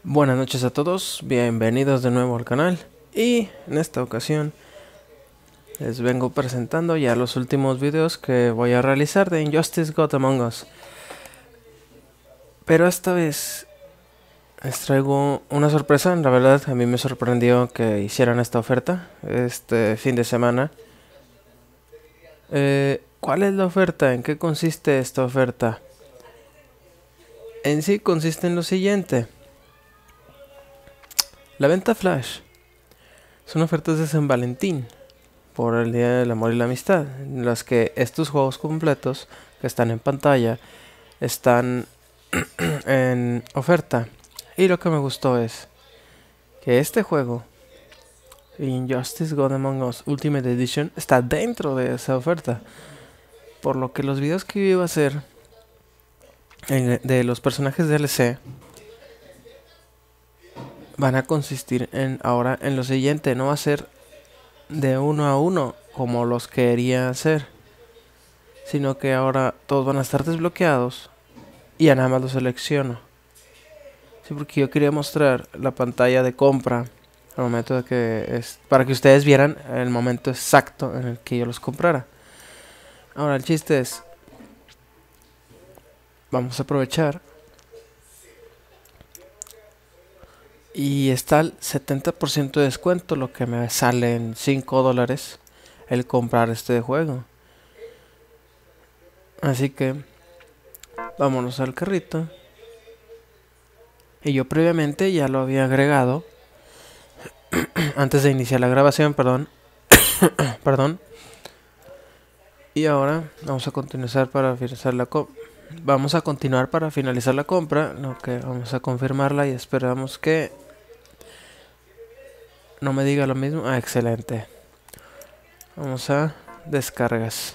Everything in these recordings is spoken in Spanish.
Buenas noches a todos, bienvenidos de nuevo al canal y en esta ocasión les vengo presentando ya los últimos videos que voy a realizar de Injustice God Among Us. Pero esta vez les traigo una sorpresa, la verdad a mí me sorprendió que hicieran esta oferta este fin de semana. ¿Cuál es la oferta? ¿En qué consiste esta oferta? En sí consiste en lo siguiente. La venta flash son ofertas de San Valentín por el Día del Amor y la Amistad, en las que estos juegos completos que están en pantalla están en oferta. Y lo que me gustó es que este juego, Injustice God Among Us Ultimate Edition, está dentro de esa oferta. Por lo que los videos que yo iba a hacer de los personajes DLC van a consistir ahora en lo siguiente. No va a ser de uno a uno como los quería hacer, sino que ahora todos van a estar desbloqueados y ya nada más los selecciono. Sí, porque yo quería mostrar la pantalla de compra al momento de que para que ustedes vieran el momento exacto en el que yo los comprara. Ahora el chiste es, vamos a aprovechar y está al 70% de descuento, lo que me sale en $5 el comprar este juego. Así que vámonos al carrito. Y yo previamente ya lo había agregado antes de iniciar la grabación, perdón. Y ahora vamos a continuar para finalizar la compra, lo que vamos a confirmarla y esperamos que no me diga lo mismo. Ah, excelente. Vamos a descargas.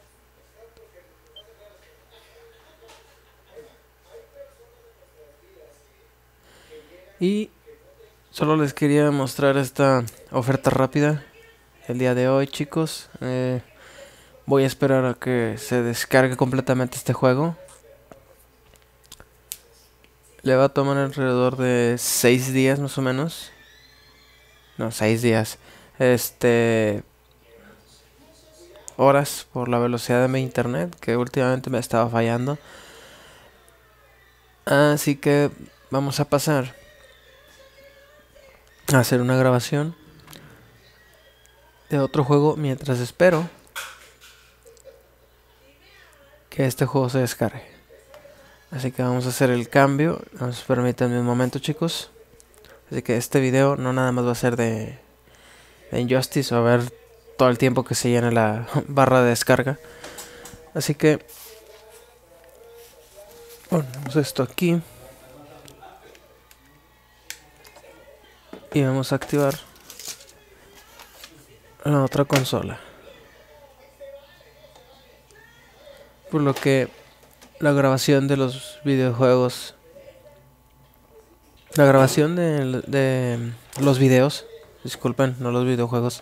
Y solo les quería mostrar esta oferta rápida el día de hoy, chicos. Voy a esperar a que se descargue completamente este juego. Le va a tomar alrededor de 6 días más o menos. No, 6 días. Horas por la velocidad de mi internet, que últimamente me estaba fallando. Así que vamos a pasar a hacer una grabación de otro juego mientras espero que este juego se descargue. Así que vamos a hacer el cambio. Nos permítanme un momento, chicos. Así que este video no nada más va a ser de Injustice, o a ver todo el tiempo que se llene la barra de descarga. Así que ponemos esto aquí y vamos a activar la otra consola. Por lo que la grabación de los videojuegos, la grabación de los videos, disculpen, no los videojuegos,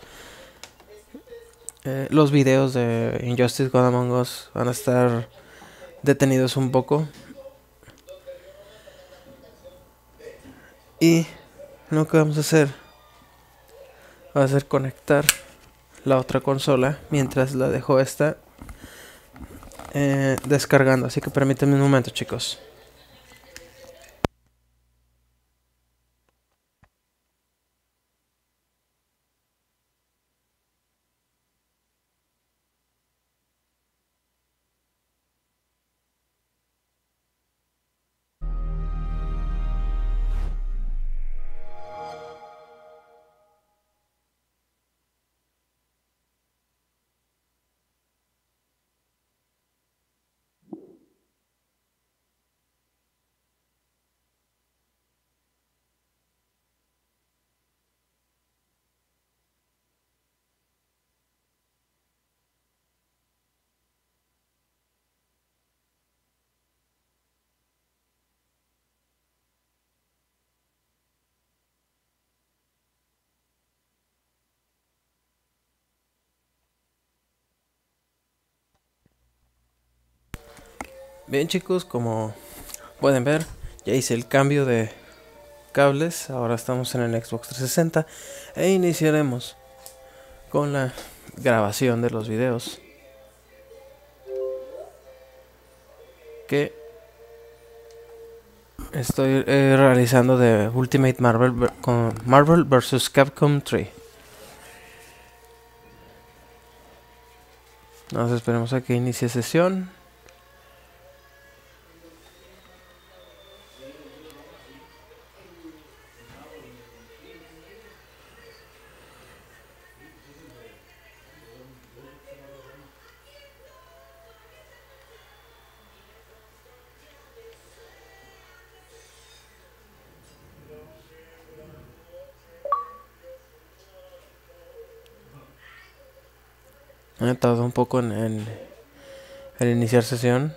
los videos de Injustice God Among Us van a estar detenidos un poco. Y lo que vamos a hacer va a ser conectar la otra consola mientras la dejo esta descargando. Así que permítanme un momento, chicos. Bien, chicos, como pueden ver, ya hice el cambio de cables. Ahora estamos en el Xbox 360 e iniciaremos con la grabación de los videos que estoy realizando de Ultimate Marvel con Marvel vs. Capcom 3. Nos esperemos a que inicie sesión. He tardado un poco en iniciar sesión.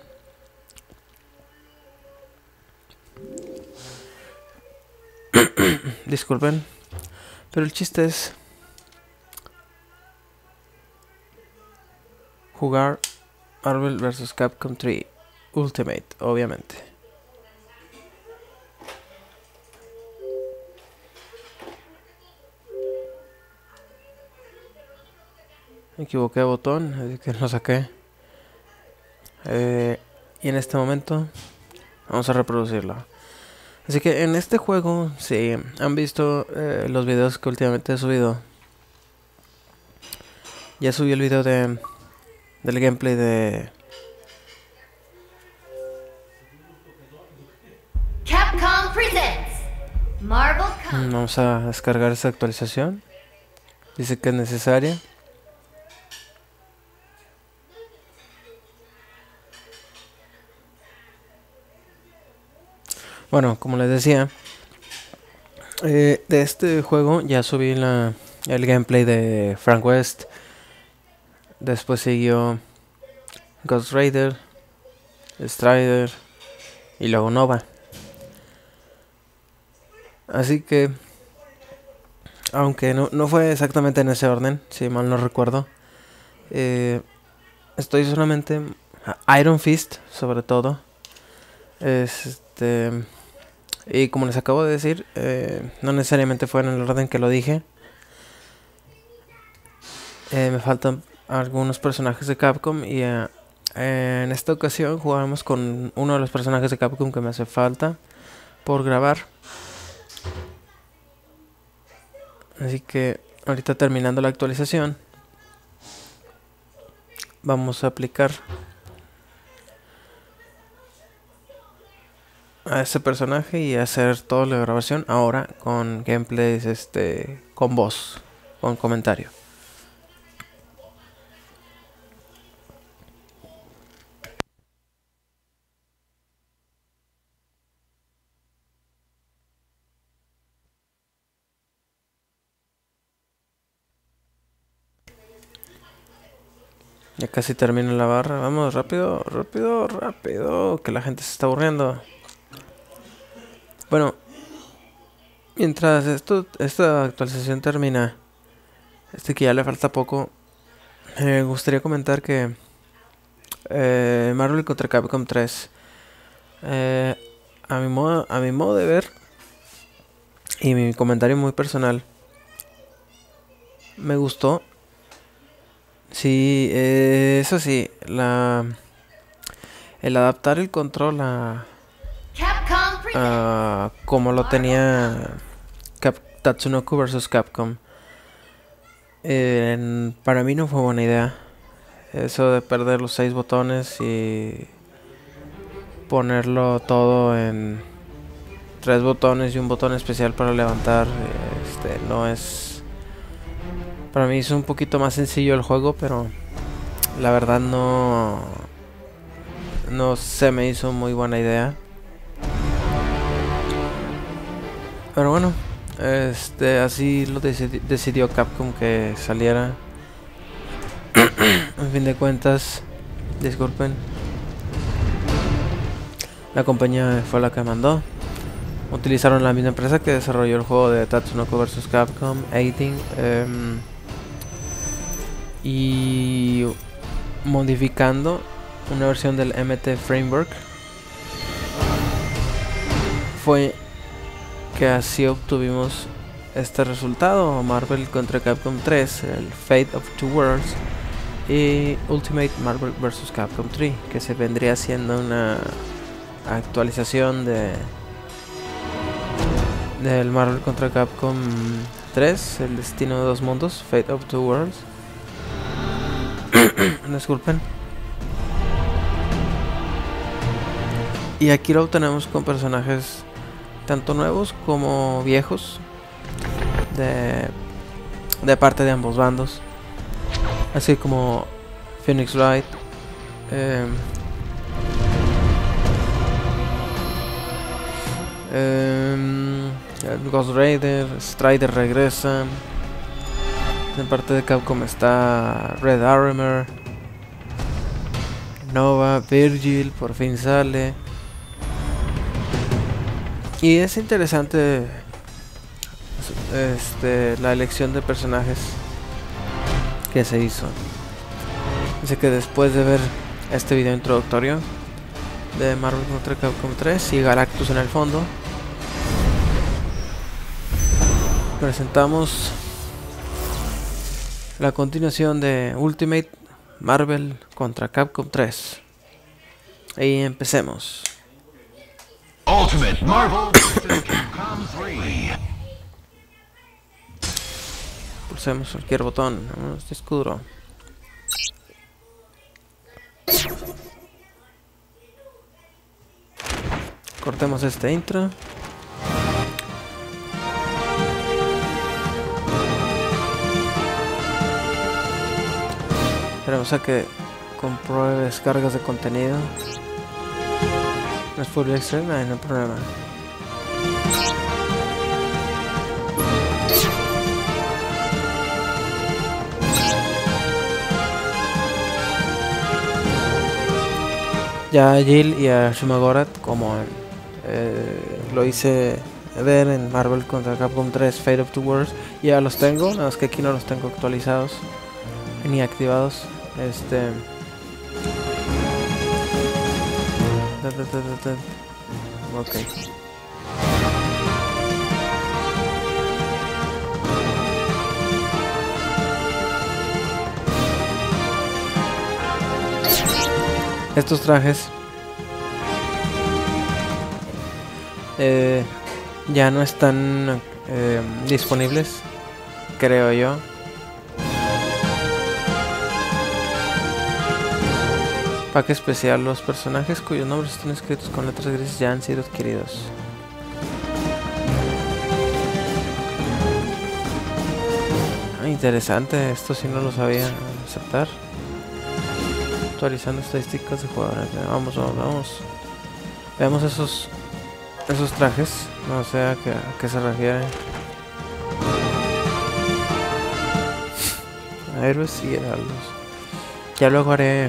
Disculpen, pero el chiste es jugar Marvel vs. Capcom 3 Ultimate, obviamente. Me equivoqué de botón, así que lo saqué. Y en este momento vamos a reproducirlo. Así que en este juego, si han visto los videos que últimamente he subido, ya subí el video del gameplay de Capcom presents Marvel Comics. Vamos a descargar esa actualización. Dice que es necesaria. Bueno, como les decía, de este juego ya subí el gameplay de Frank West. Después siguió Ghost Rider, Strider y luego Nova. Así que, aunque no fue exactamente en ese orden, si mal no recuerdo, estoy solamente Iron Fist, sobre todo. Y como les acabo de decir, no necesariamente fue en el orden que lo dije. Me faltan algunos personajes de Capcom y en esta ocasión jugamos con uno de los personajes de Capcom que me hace falta por grabar. Así que ahorita terminando la actualización, vamos a aplicar a ese personaje y hacer toda la grabación ahora con gameplays con voz, con comentario. Ya casi termina la barra. Vamos, rápido, rápido, rápido, que la gente se está aburriendo. Bueno, mientras esta actualización termina, que ya le falta poco, me gustaría comentar que Marvel contra Capcom 3, a mi modo de ver y mi comentario muy personal, me gustó. Sí, eso sí, el adaptar el control a como lo tenía Tatsunoko vs. Capcom, para mí no fue buena idea. Eso de perder los 6 botones y ponerlo todo en 3 botones y un botón especial para levantar, no es... Para mí es un poquito más sencillo el juego, pero la verdad no se me hizo muy buena idea. Pero bueno, así lo decidió Capcom que saliera. En fin de cuentas, disculpen, la compañía fue la que mandó. Utilizaron la misma empresa que desarrolló el juego de Tatsunoko vs. Capcom 18, y modificando una versión del MT Framework. Fue que así obtuvimos este resultado: Marvel contra Capcom 3, el Fate of Two Worlds, y Ultimate Marvel vs. Capcom 3, que se vendría siendo una actualización del Marvel contra Capcom 3, el destino de dos mundos, Fate of Two Worlds. Disculpen. Y aquí lo obtenemos con personajes tanto nuevos como viejos de parte de ambos bandos, así como Phoenix Wright, Ghost Rider, Strider regresa. De parte de Capcom está Red Armor, Nova, Virgil por fin sale. Y es interesante la elección de personajes que se hizo. Dice que después de ver este video introductorio de Marvel contra Capcom 3 y Galactus en el fondo, presentamos la continuación de Ultimate Marvel contra Capcom 3. Y empecemos. Ultimate Marvel vs. Capcom 3. Pulsemos cualquier botón. Este escudo. Cortemos este intro. Esperemos a que compruebe descargas de contenido. No es full extreme, no hay problema. Ya a Jill y a Shumagorat, como lo hice ver en Marvel contra Capcom 3 Fate of Two Worlds, ya los tengo, nada más que aquí no los tengo actualizados ni activados. Ok. Estos trajes ya no están disponibles, creo yo. Pack especial: los personajes cuyos nombres están escritos con letras grises ya han sido adquiridos. Interesante, esto sí no lo sabía aceptar. Actualizando estadísticas de jugadores. Vamos. Veamos esos trajes. No sé a qué se refieren. Héroes y heraldos. Ya luego haré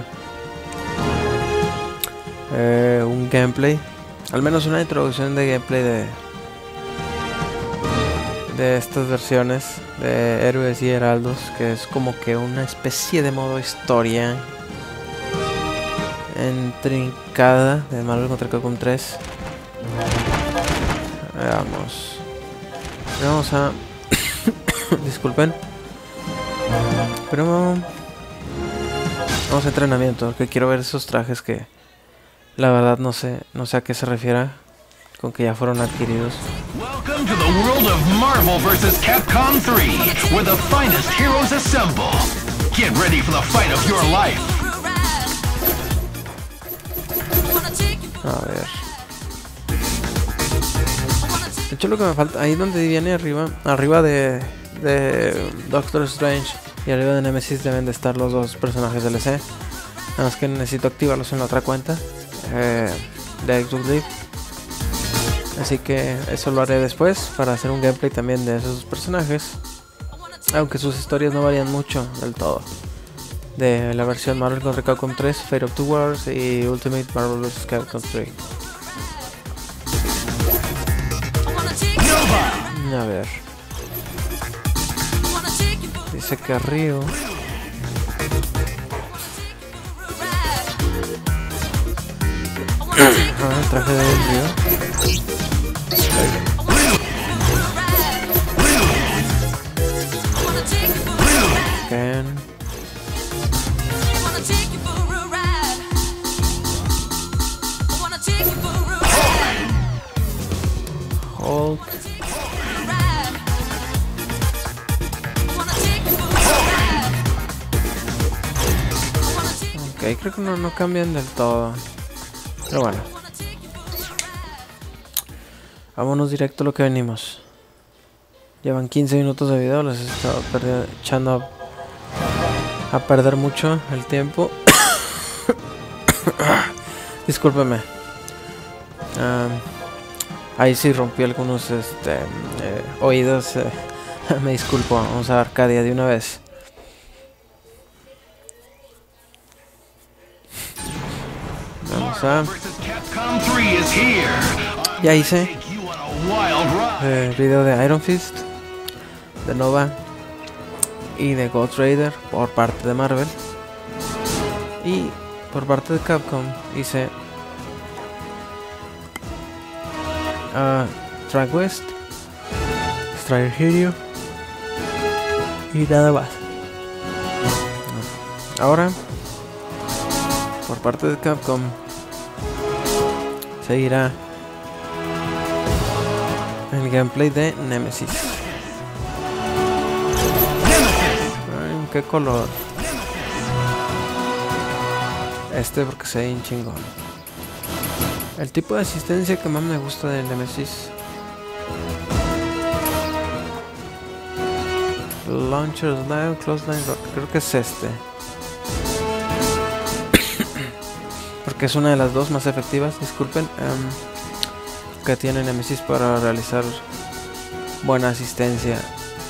un gameplay, al menos una introducción de gameplay de estas versiones de héroes y heraldos, que es como que una especie de modo historia intrincada de Marvel contra Capcom 3. Vamos a disculpen, pero vamos a entrenamiento, porque quiero ver esos trajes que la verdad no sé a qué se refiere con que ya fueron adquiridos. Welcome to the world of Marvel vs. Capcom 3, where the finest heroes assemble. Get ready for the fight of your life. A ver. De hecho, lo que me falta, ahí donde viene arriba de Doctor Strange y arriba de Nemesis deben de estar los dos personajes DLC. Nada más que necesito activarlos en la otra cuenta de Xbox Live. Así que eso lo haré después para hacer un gameplay también de esos personajes, aunque sus historias no varían mucho del todo de la versión Marvel contra Capcom 3 Fate of Two Worlds y Ultimate Marvel vs. Capcom 3. A ver, dice que Ryu el traje de Ryu. Ok, creo que no cambian del todo. Pero bueno. Vámonos directo a lo que venimos. Llevan 15 minutos de video, les he estado echando a perder mucho el tiempo. Discúlpeme. Ahí sí rompí algunos oídos. Me disculpo. Vamos a Arcadia de una vez. Vamos a... Ya hice el video de Iron Fist, de Nova y de Ghost Rider por parte de Marvel. Y por parte de Capcom hice Track West, Strider Hero y nada más. Ahora, por parte de Capcom, seguirá el gameplay de Nemesis. Ay, ¿qué color? Porque se ve bien chingón. El tipo de asistencia que más me gusta de Nemesis. Launcher Slide, Close Line Rock. Creo que es porque es una de las dos más efectivas, disculpen, que tiene Nemesis para realizar buena asistencia.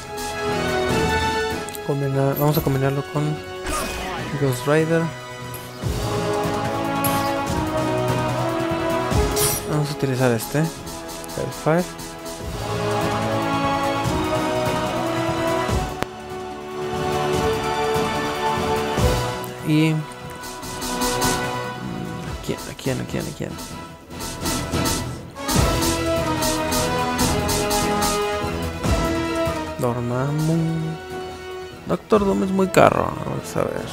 Vamos a combinarlo con Ghost Rider. Vamos a utilizar el Fire. Y... ¿A quién? Dormammu. Doctor Doom es muy caro. Vamos a ver.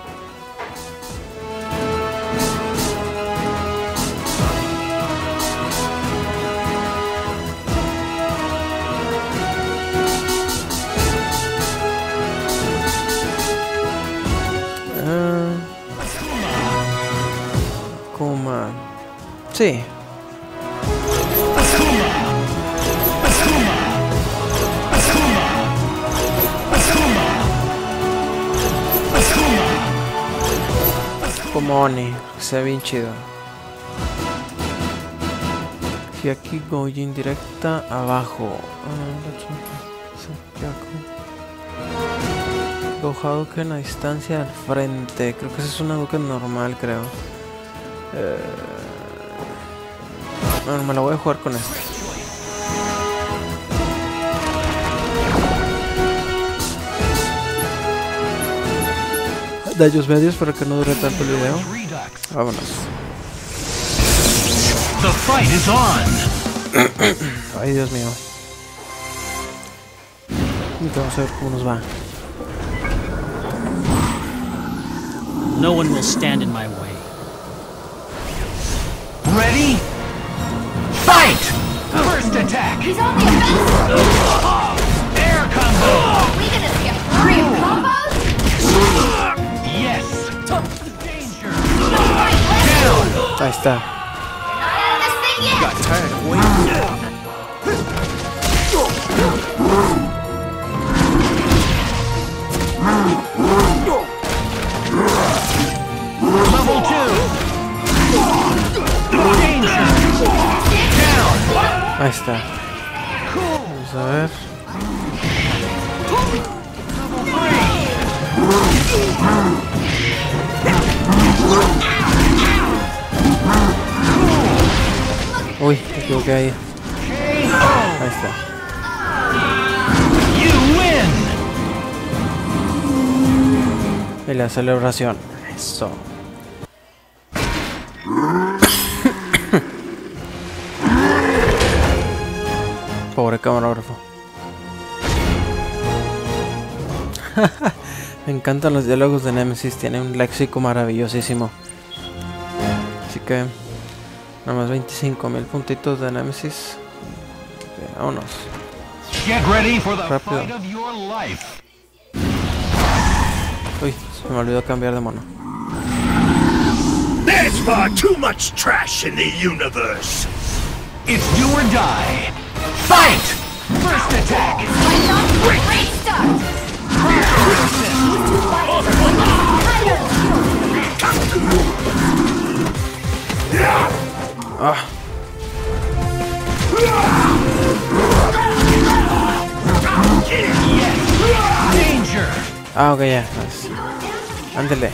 Kuma. Sí. Como Oni, se ve bien chido. Hyaki Goujin directa abajo. Go Hadouken a distancia al frente. Creo que esa es una Hadouken normal, creo. Bueno, me la voy a jugar con esto. Daños medios para que no dure tanto el video. Vámonos. The fight is on. Ay, Dios mío. Y vamos a ver cómo nos va. No one will stand in my way. Ready? Fight! First attack! He's on the offensive! Air combo! We gonna see a flurry of combos? Yes! Danger! No right left! Down! Ahí está. Not out of this thing yet! Got tired of waiting. Level 2! Danger! Down! Ahí está. Vamos a ver. Uy, me equivoqué ahí. Ahí está. You win! Y la celebración. Eso. Pobre camarógrafo. Me encantan los diálogos de Nemesis. Tiene un léxico maravillosísimo. Así que nada más 25,000 puntitos de Nemesis. Okay, vámonos. Get ready for the Rápido. fight of your life. Uy, se me olvidó cambiar de mono. There's far too much trash in the universe. It's do or die. Fight! First attack! Fight on. Great start. These two fighters are Ah. Danger! Ah, ok, ya. Pues, ándele.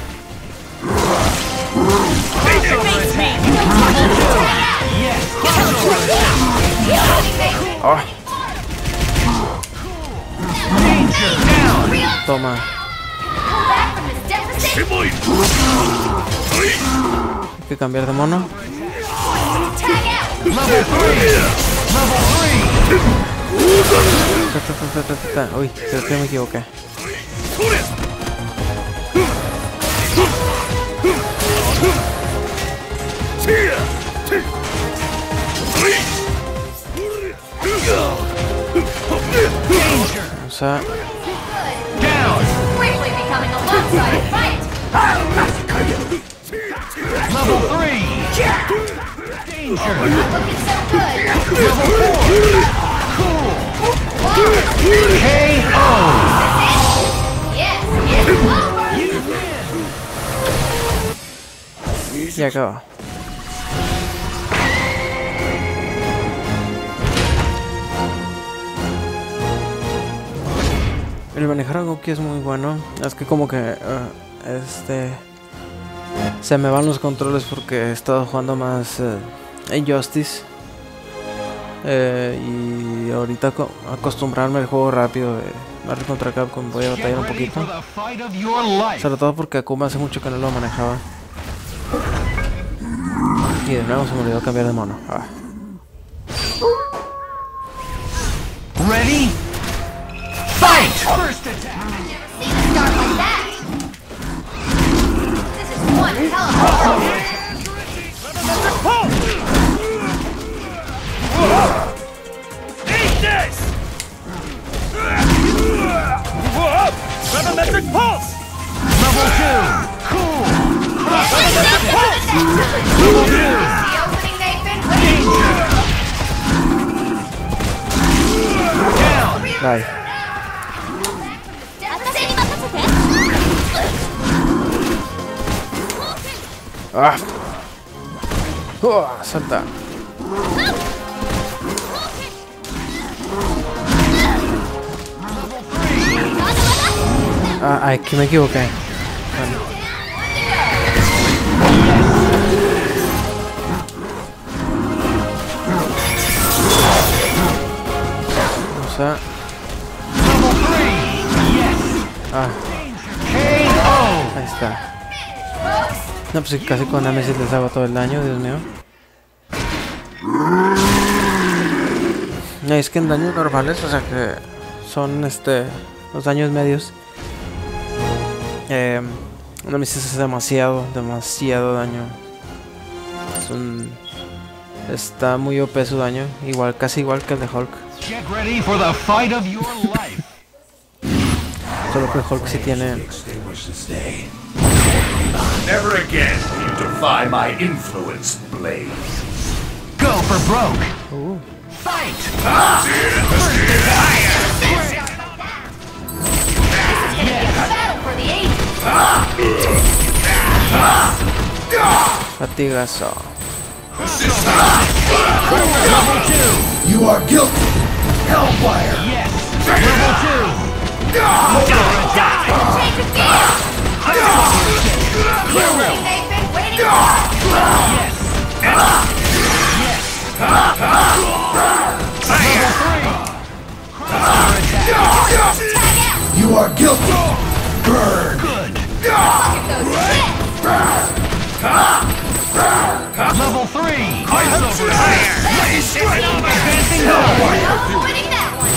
Ah, Danger! Down! toma. Pull back from this deficit. Hay que cambiar de mono. Tag out. Level 3! Level 3! Uy, creo que me equivoqué. Vamos a... Down! Quickly becoming a lopsided fight. Level 3! Danger! Looking so good. Level 4! Cool! KO! Yes, it's over. Ya acabó. El manejar a Goki es muy bueno. Es que como que se me van los controles porque he estado jugando más Injustice. Y ahorita acostumbrarme al juego rápido de Marvel contra Capcom voy a batallar un poquito. Sobre todo porque Akuma hace mucho que no lo manejaba. Y de nuevo se me olvidó cambiar de mono. Ah. Ready? Fight! First attack! Seen a start like that. This is one hell of a Eat this! Gravimetric pulse! Level 2! Cool! The opening they've been waiting for. Down! Bye. Ah. Salta. Ah, aquí me equivoqué. Bueno. Vamos a... Ah, ahí está. No, pues casi con Nemesis les hago todo el daño, Dios mío. No, es que en daños normales, o sea que son los daños medios. Nemesis hace demasiado daño. Está muy OP su daño, casi igual que el de Hulk. Get ready for the fight of your life. Solo que Hulk sí tiene... Never again will you defy my influence, Blade. Go for broke. Fight! Battle for the ages. Latigazo. You are guilty! Hellfire! Yes! Level 2! Change of gear. The opening they've been waiting for. You are guilty! Burn! Good! Those shit. Level 3! Advancing Winning that one.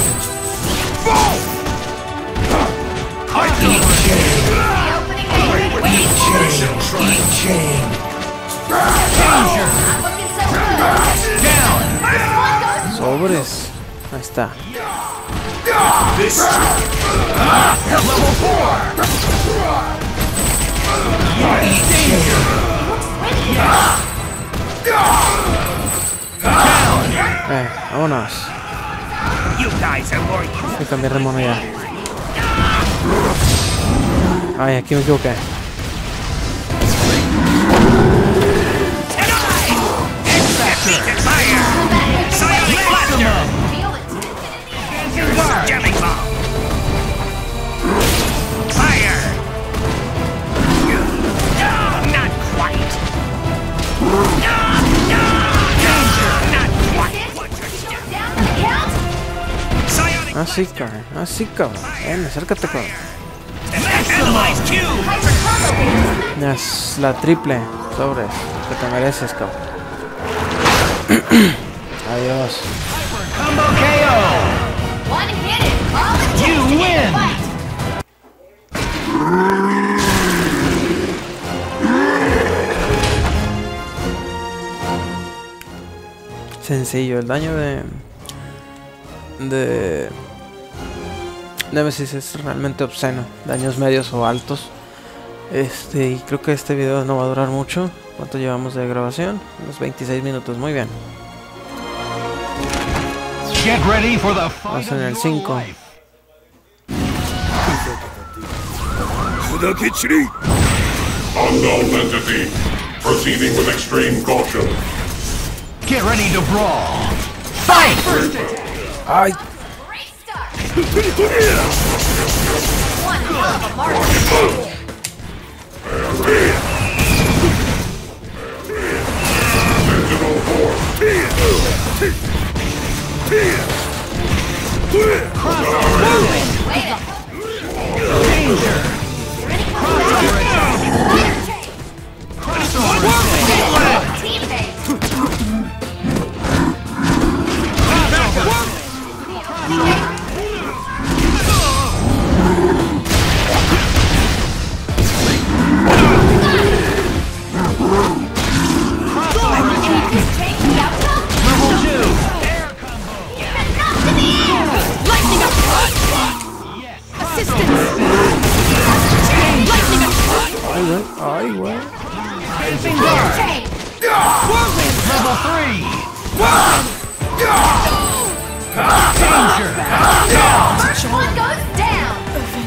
I eat chain! The opening they've been waiting for. Eat chain! Danger! I'm looking so good. Down! First one goes. Sobres. Ahí está. This Level 4! eat chain! Yes! Vámonos. You guys are more Hay que cambiar de mono ya. Ay, aquí me equivoqué. Jamming bomb. Fire. Not quite. Not quite. Así, cabrón. Así, cabrón. Ven, acércate, cabrón. Analyze Q. Es la triple. Sobres. Que te mereces, cabrón. Adiós. Combo KO. One hit it. All it takes You to end win. the fight. Sencillo, el daño de Nemesis es realmente obsceno, daños medios o altos. Y creo que este video no va a durar mucho. ¿Cuánto llevamos de grabación? Unos 26 minutos, muy bien. Get ready for the fight Vamos en el of 5. your life. Unknown entity. Proceeding with extreme caution. Get ready to brawl. Fight! ¡Ay! Great start. One hell of a mark. Sentinel force. Wait up. Danger! Teammate. Change the outcome. Level 2! Knocked in the air. Lightning attack. Assistance. Lightning attack. ¡Ay, güey! ¡Ay, güey! Facing guard! Chain. Level 3! Danger! First one goes down.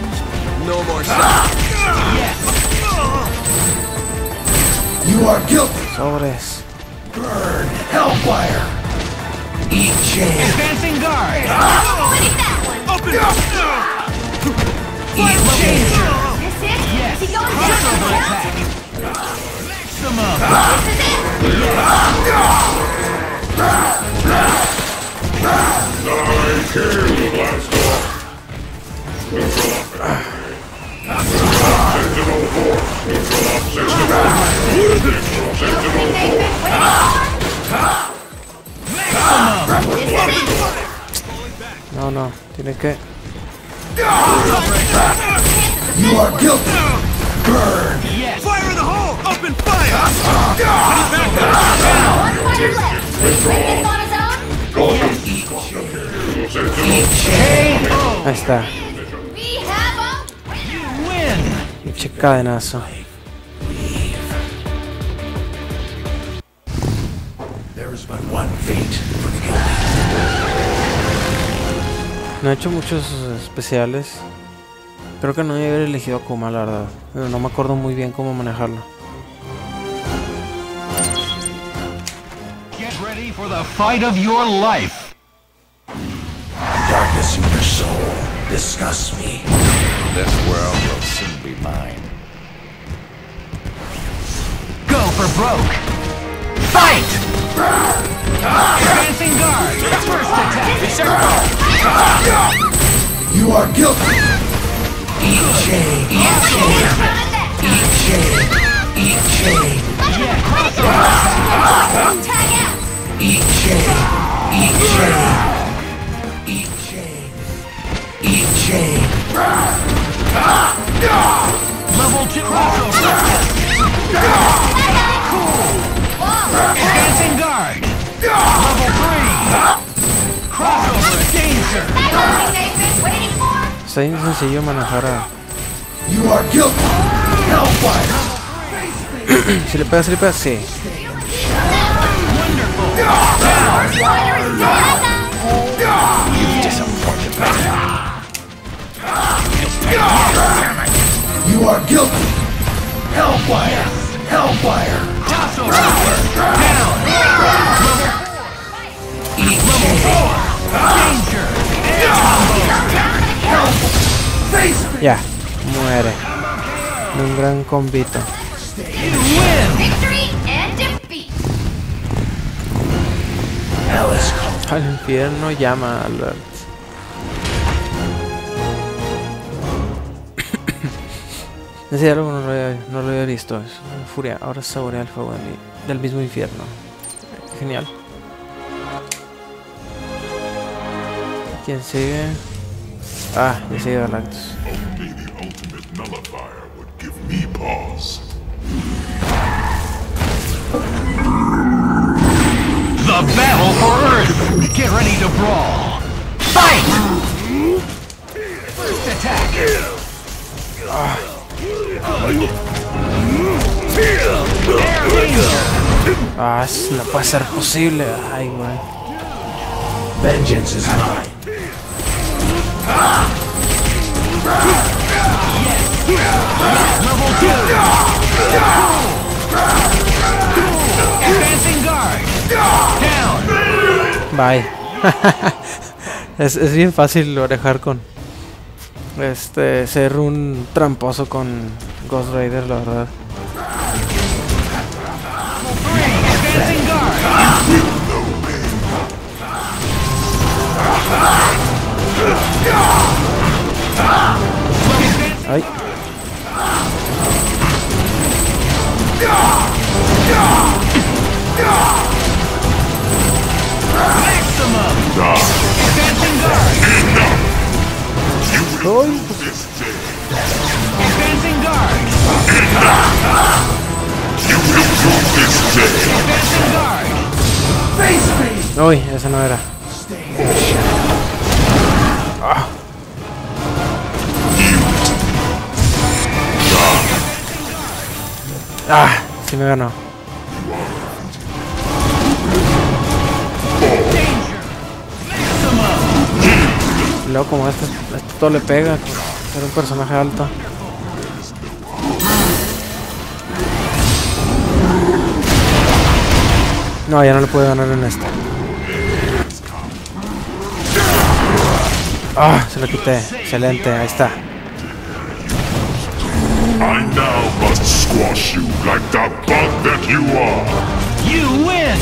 You are guilty. Sobres. Hellfire. Eat chain. Advancing guard! Winning that one. Eat danger! This it? Yes! Is he going down Crossover for the count? attack! Maximum! This is it. I kill the blast off. Sentinel force. Neutral up Sentinel. Neutral Sentinel Thing they've been waiting for. This is it. No, tiene que... You are guilty. Yes! Fire in the hole. Open fire. One fighter left. Take this on his own. KO! Ahí está. We have a Win! Pinche cadenazo. There is but one fate for the No he hecho muchos especiales. Creo que no debí haber elegido a Kuma, la verdad. Pero no me acuerdo muy bien cómo manejarlo. Get ready for the fight of your life! darkness in your soul disgusts me. This world will soon be mine. Go for broke! Fight! Advancing guard! First attack! You are guilty. Eat chain. Eat chain. Eat chain. Eat chain. tag out. Eat chain. Eat chain. Eat chain. Eat chain. Level 2 crossover! Advancing guard! Level 3! Crossover danger! That one thing they've been waiting for. Está bien sencillo manejar a... You are guilty. Hellfire. Si le pegas, sí. Wonderful! You've disappointed me. You are guilty! Hellfire! Hellfire! Toss over. Down. Eat shame! Danger. Face me! Ya, muere. Un gran combito. Victory and defeat. Hell is cold. Al infierno llama, Albert. Ese algo no lo había visto. Es furia. Ahora saborea el fuego del mismo infierno. Genial. ¿Quién sigue? Ah, ya sigue Galactus. Only the ultimate nullifier would give me pause. The battle for Earth. Get ready to brawl. Fight. First attack. Ah, eso no puede ser posible. Ay, güey. Vengeance is mine. Level 2. Advancing guard. Down. Bye. es bien fácil orejar con ser un tramposo con Ghost Rider, la verdad. Advancing guard. Ay. Maximum. Advancing guard. Ay. Advancing guard. Advancing guard. Face me! Uy, esa no era. Ah, sí me ganó. Y luego como esto todo le pega, ser un personaje alto. No, ya no le puedo ganar en esta. Ah, se lo quité. Excelente, ahí está. I now must squash you like the bug that you are. You win.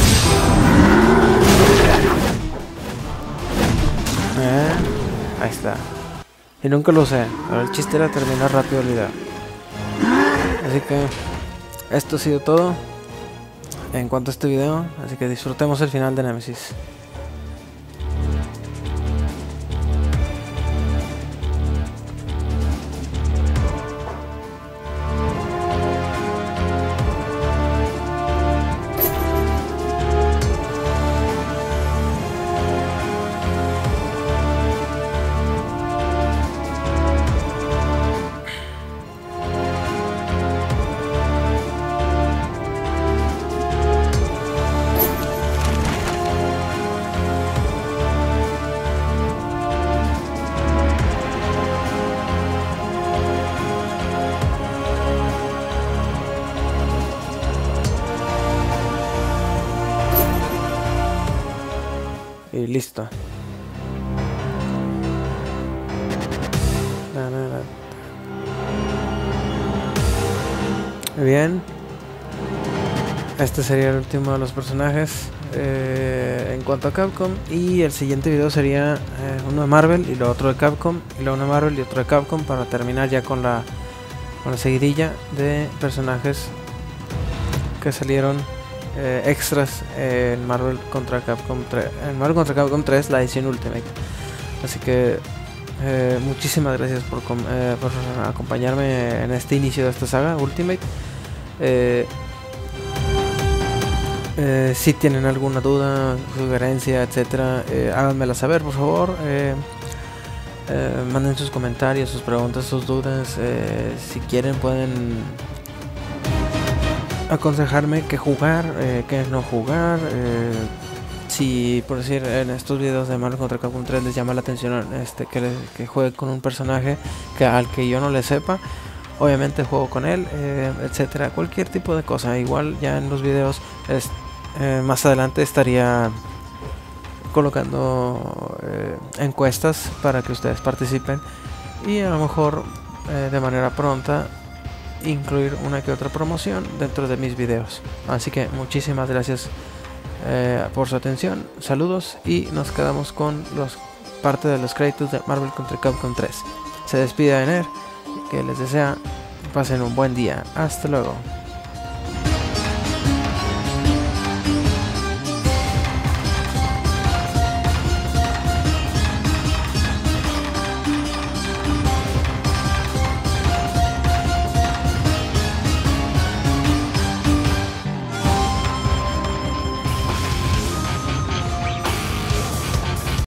Ahí está. Y nunca lo usé. Pero el chiste era terminar rápido el video. Así que esto ha sido todo en cuanto a este video. Así que disfrutemos el final de Nemesis. Y listo. Muy bien. Este sería el último de los personajes en cuanto a Capcom. Y el siguiente video sería uno de Marvel y lo otro de Capcom. Y luego uno de Marvel y otro de Capcom, para terminar ya con la seguidilla de personajes que salieron extras en Marvel contra Capcom 3, en Marvel contra Capcom 3, la edición Ultimate. Así que muchísimas gracias por acompañarme en este inicio de esta saga Ultimate. Si tienen alguna duda, sugerencia, etcétera, háganmela saber, por favor. Manden sus comentarios, sus preguntas, sus dudas. Si quieren pueden aconsejarme qué jugar, qué no jugar. si por decir en estos videos de Marvel contra Capcom 3 les llama la atención que juegue con un personaje al que yo no le sepa, obviamente juego con él, etcétera, cualquier tipo de cosa. Igual ya en los videos más adelante estaría colocando encuestas para que ustedes participen y a lo mejor de manera pronta incluir una que otra promoción dentro de mis videos. Así que muchísimas gracias por su atención, saludos, y nos quedamos con parte de los créditos de Marvel contra Capcom 3. Se despide Ener, que les desea pasen un buen día. Hasta luego.